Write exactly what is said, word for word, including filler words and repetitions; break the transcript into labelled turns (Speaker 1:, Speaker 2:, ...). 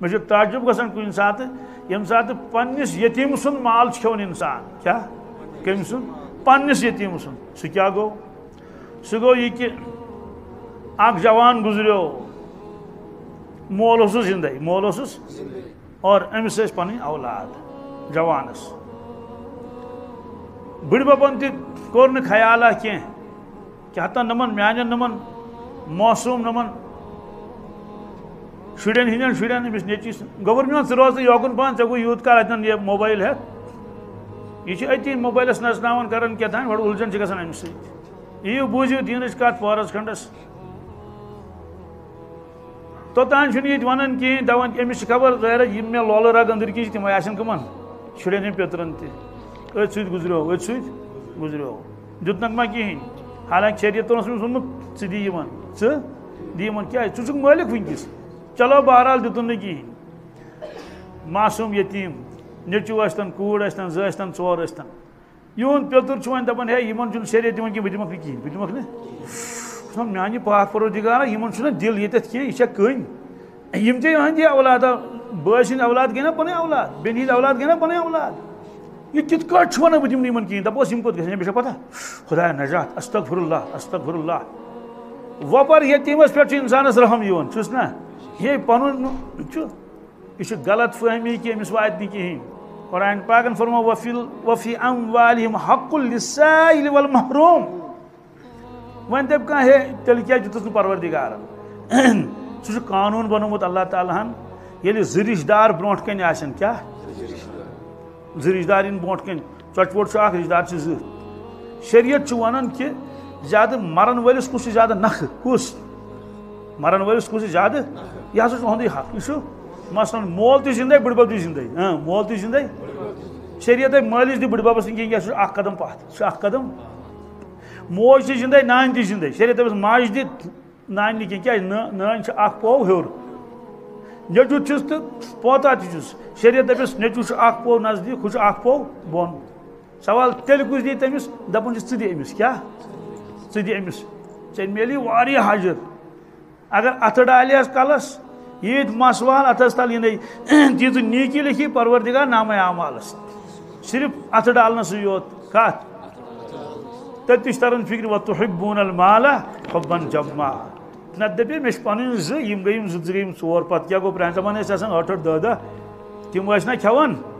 Speaker 1: مجھے تعجب گژھان کُنہِ ساتہٕ ییٚمہِ ساتہٕ پننِس یتیٖم سُنٛد مال چھُ کھٮ۪وان اِنسان کیٛاہ کٔمۍ سُنٛد پننِس یتیٖم سُنٛد سُہ کیٛاہ گوٚو سُہ گوٚو یہِ کہِ اکھ جوان گُزریو مول اوسُس زِندَے مول اوسُس اور أمِس ٲسۍ پنٕنۍ اولاد جوانس بٕڈببن تہِ کوٚر نہٕ خیالہ کینٛہہ کیٛاہ تام نمن میانٮ۪ن نمن موسوٗم نمن شُرٮ۪ن ہٕنٛدٮ۪ن شُرٮ۪ن أمِس نیٚچوِس گوٚبُر میون ژٕ روز نہٕ یوکُن پہن ژےٚ گوٚو یوٗت کال اتٮ۪ن یہِ موبایل ہٮ۪تھ یہِ چھُ أتی موبایلس نژناوان کران کیٛاہ تام گۄڈٕ اُلجن چھِ گژھان أمِس سۭتۍ یِیِو بوٗزِو دیٖنٕچ کتھ پورس کھنڈس توٚتام چھُنہٕ ییٚتہِ ونان کِہیٖنۍ دپان أمِس چھِ خبر ظٲہرا یِم مےٚ لولہٕ رگ أنٛدٕرۍ کِنۍ چھِ تِمے آسن کٕمن شُرٮ۪ن ہٕنٛدۍ پیٚترن تہِ أتھۍ سۭتۍ گُزریو أتھۍ سۭتۍ گُزریو دیُتنکھ ما کِہیٖنۍ حالانکہِ شریعتن اوس أمِس ووٚنمُت ژٕ دِ یِمن ژٕ دِ یِمن کیٛازِ ژٕ چھُکھ مٲلِک وٕنکیٚس چلو بہرحال دِتُن نہٕ کِہیٖنۍ معصوٗم یتیٖم نیٚچوٗ ٲسۍتن کوٗر ٲسۍتن زٕ ٲسۍتن ژور ٲسۍتن یِہُنٛد پیٚتُر چھُ وۄنۍ دپان ہے یِمن چھُنہٕ شریعت دِوان کینٛہہ بہٕ دِمکھ نہٕ کِہیٖنۍ بہٕ دِمکھ نہٕ میانہِ پاک پروردِگارا یِمن چھُنہ دِل ییٚتٮ۪تھ کینٛہہ یہِ چھےٚ کٔنۍ یِم ژےٚ یِہنٛدی اولادہ بٲے سٕنٛدۍ اولاد گٔے نا پنٕنۍ اولاد بیٚنہِ ہٕنٛدۍ اولاد گٔے نا پنٕنۍ اولاد یہ کت کٲٹھۍ چھُ ونان بہٕ دِمہٕ نہٕ یِمن کِہیٖنۍ دپوس یِم کوٚت گژھن مےٚ چھا پتہ خۄدایا نجات استغفر اللہ استغفر اللہ وۄپر یتیٖمس پٮ۪ٹھ چھُ انسانس رحم یِوان چھُس نا ہے پنُن چھُ یہِ چھُ غلط فہمی کہِ أمِس واتہِ نہٕ کِہیٖنۍ قرآن پاکن فرموو وفی وفی اموالہم حق للسائل والمحروم وۄنۍ دپہِ کانٛہہ ہے تیٚلہِ کیٛازِ دِتُس نہٕ پروردِگارن سُہ چھُ قانوٗن بنومُت اللہ تعالیٰ ہن ییٚلہِ زٕ رِشتہٕ دار برونٛٹھ کَنہِ آسن کیٛاہ زٕ رِشتہٕ دار یِن برونٛٹھ کَنہِ ژۄچہِ پوٚٹ چھُ اکھ رِشتہٕ دار چھِ زٕ شریعت چھُ ونان کہِ زیادٕ مرن وٲلِس کُس چھُ زیادٕ نکھٕ کُس مرن وٲلِس کُس چھُ زیادٕ یہِ ہسا چھُ یِہُنٛدُے حق یہِ چھُ مثلاً مول تہِ زِندَے بٕڈبب تہِ زِندَے اۭں مول تہِ زِندَے شریعت دپہِ مٲلِس دِ بٕڈببس نہٕ کِہیٖنۍ یہِ سُہ چھُ اکھ قدم پتھ سُہ چھُ اکھ قدم موج تہِ زِندَے نانۍ تہِ زِندَے شریعت دپٮ۪س ماجہِ دِ نانہِ نہٕ کینٛہہ کیٛازِ نانۍ چھِ اکھ پوٚو ہیوٚر نیٚچوٗ چھُس تہٕ پوتا تہِ چھُس شریعت دپٮ۪س نیٚچوٗ چھُ اکھ پوٚو نزدیٖک ہُہ چھُ اکھ پوٚو بۄن سوال تیٚلہِ کُس دی تٔمِس دپان چھِس ژٕ دِ أمِس کیٛاہ ژٕ دِ أمِس ژےٚ میلی واریاہ حجر اگر اتھٕ ڈالہس کلس ییٖتۍ مسوال اتھس تل یِنٕے تیٖژٕ نیٖکی لیکھی پروردِگار نامے اعمالس صرف اتھٕ ڈالنسٕے یوت کتھ تتہِ چھِ تران فکرِ وتحبون المال حبا جما نتہٕ دپے مےٚ چھِ پنٕنۍ زٕ یِم گٔے یِم زٕ زٕ گٔے یِم ژور پتہٕ کیٛاہ گوٚو پرانہِ زمانہٕ ٲسۍ آسان ٲٹھ ٲٹھ دہ دہ تِم ٲسۍ نا کھٮ۪وان